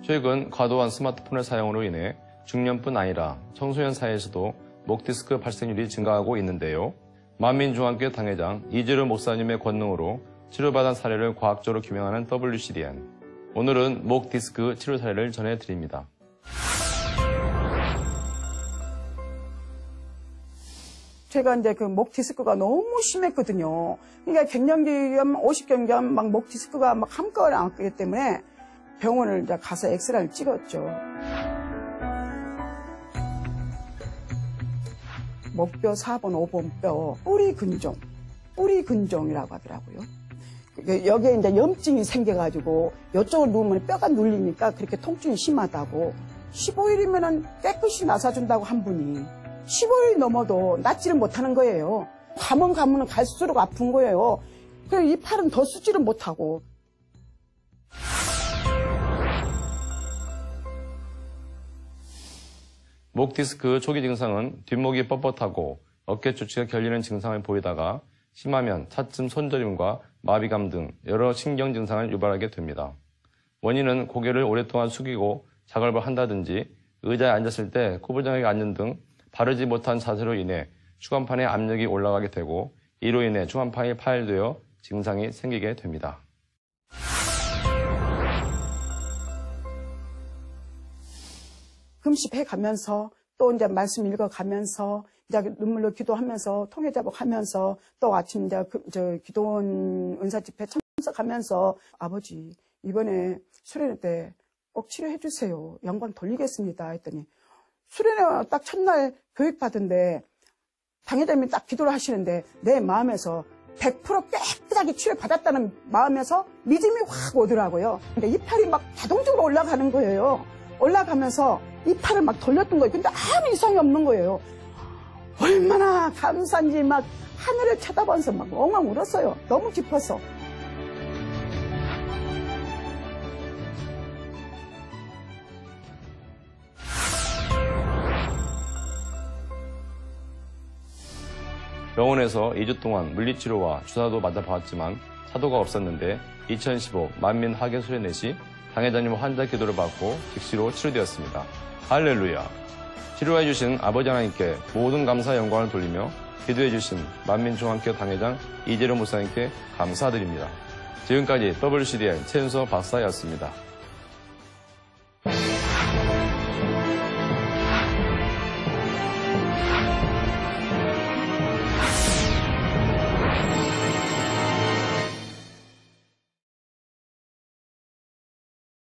최근 과도한 스마트폰의 사용으로 인해 중년뿐 아니라 청소년 사이에서도 목 디스크 발생률이 증가하고 있는데요. 만민중앙교회 당회장 이재료 목사님의 권능으로 치료받은 사례를 과학적으로 규명하는 WCDN. 오늘은 목 디스크 치료 사례를 전해드립니다. 제가 이제 그 목 디스크가 너무 심했거든요. 그러니까 갱년기염, 50견경 막 목 디스크가 막 한꺼번에 왔기 때문에 병원을 이제 가서 엑스레이를 찍었죠. 목뼈 4번, 5번 뼈, 뿌리 근종이라고 하더라고요. 여기에 이제 염증이 생겨가지고 이쪽을 누우면 뼈가 눌리니까 그렇게 통증이 심하다고 15일이면은 깨끗이 나사준다고 한 분이 15일이 넘어도 낫지를 못하는 거예요. 가면 갈수록 아픈 거예요. 그래서 이 팔은 더 쓰지를 못하고. 목 디스크 초기 증상은 뒷목이 뻣뻣하고 어깨 주치가 결리는 증상을 보이다가 심하면 차츰 손저림과 마비감 등 여러 신경 증상을 유발하게 됩니다. 원인은 고개를 오랫동안 숙이고 작업을 한다든지 의자에 앉았을 때 구부정하게 앉는 등 바르지 못한 자세로 인해 추간판에 압력이 올라가게 되고 이로 인해 추간판이 파열되어 증상이 생기게 됩니다. 금식해 가면서 또 이제 말씀 읽어가면서 이제 눈물로 기도하면서 통회자복하면서 또 아침 이제 기도원 은사집회 참석하면서 아버지 이번에 수련회 때 꼭 치료해 주세요. 영광 돌리겠습니다. 했더니 수련회 딱 첫날 교육 받은데 당회장님이 딱 기도를 하시는데 내 마음에서 100% 깨끗하게 치료받았다는 마음에서 믿음이 확 오더라고요. 근데 이 팔이 막 자동적으로 올라가는 거예요. 올라가면서 이 팔을 막 돌렸던 거예요. 근데 아무 이상이 없는 거예요. 얼마나 감사한지 막 하늘을 쳐다보면서 막 엉엉 울었어요. 너무 기뻐서. 병원에서 2주 동안 물리치료와 주사도 맞아봤지만 차도가 없었는데 2015 만민 하계 수련회 시 당회장님 환자 기도를 받고 즉시로 치료되었습니다. 할렐루야! 치료해주신 아버지 하나님께 모든 감사 영광을 돌리며 기도해주신 만민중앙교회 당회장 이재료 목사님께 감사드립니다. 지금까지 WCDN 최은서 박사였습니다.